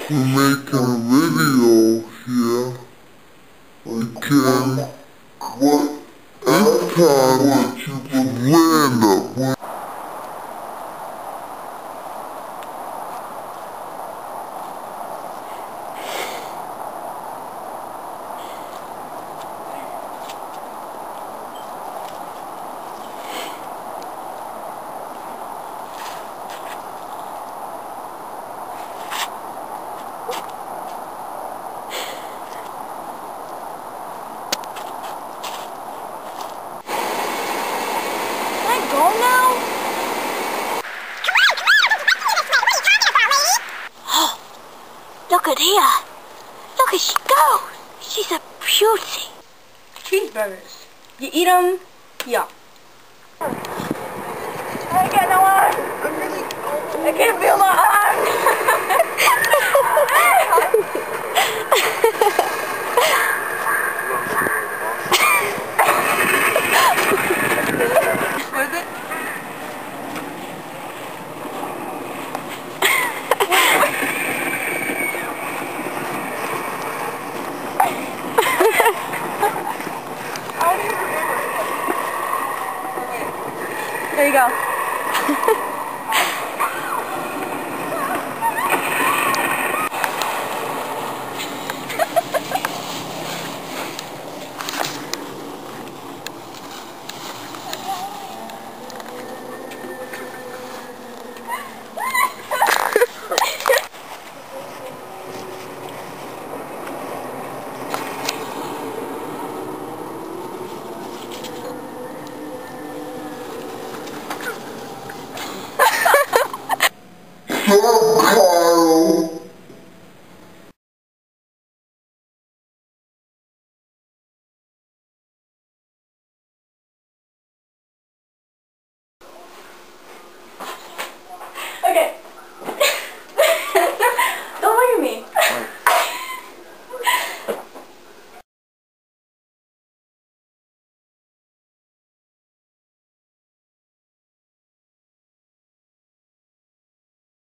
We're making a video here. Again, this time what you can land up. Go now? Oh, look at here. Look at she go. She's a beauty. Cheeseburgers. You eat them? Yeah. I ain't got no arm. I can't feel my arm.